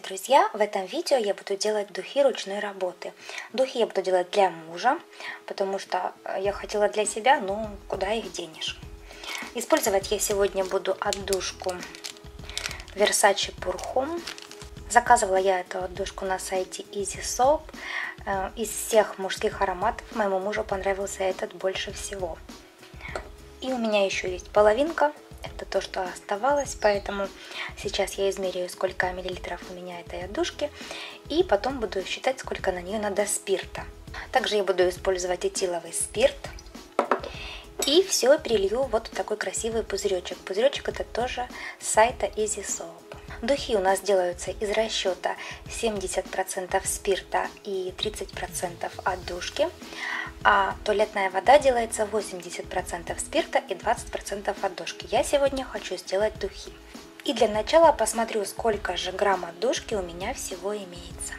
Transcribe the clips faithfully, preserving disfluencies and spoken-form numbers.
Привет, друзья! В этом видео я буду делать духи ручной работы. Духи я буду делать для мужа, потому что я хотела для себя, но куда их денешь. Использовать я сегодня буду отдушку Versace Pure Home. Заказывала я эту отдушку на сайте Easy Soap. Из всех мужских ароматов моему мужу понравился этот больше всего. И у меня еще есть половинка. Это то, что оставалось, поэтому сейчас я измеряю, сколько миллилитров у меня этой отдушки, и потом буду считать, сколько на нее надо спирта. Также я буду использовать этиловый спирт, и все перелью вот в такой красивый пузыречек. Пузыречек это тоже с сайта Easy Soap. Духи у нас делаются из расчета семьдесят процентов спирта и тридцать процентов отдушки, а туалетная вода делается восемьдесят процентов спирта и двадцать процентов отдушки. Я сегодня хочу сделать духи. И для начала посмотрю, сколько же грамм отдушки у меня всего имеется.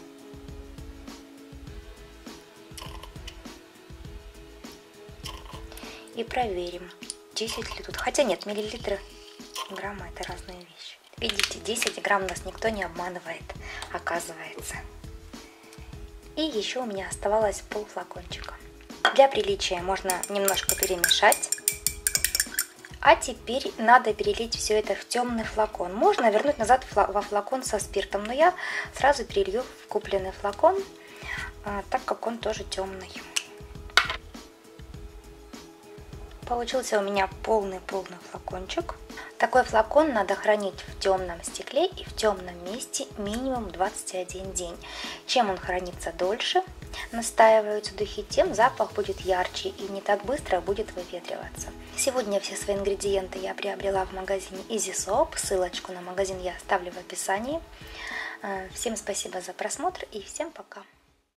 И проверим, десять ли тут. Хотя нет, миллилитры, граммы это разные вещи. Видите, десять грамм нас никто не обманывает, оказывается. И еще у меня оставалось пол флакончика. Для приличия можно немножко перемешать. А теперь надо перелить все это в темный флакон. Можно вернуть назад во флакон со спиртом, но я сразу перелью в купленный флакон, так как он тоже темный. Получился у меня полный-полный флакончик. Такой флакон надо хранить в темном стекле и в темном месте минимум двадцать один день. Чем он хранится дольше, настаиваются духи, тем запах будет ярче и не так быстро будет выветриваться. Сегодня все свои ингредиенты я приобрела в магазине Easy Soap. Ссылочку на магазин я оставлю в описании. Всем спасибо за просмотр и всем пока!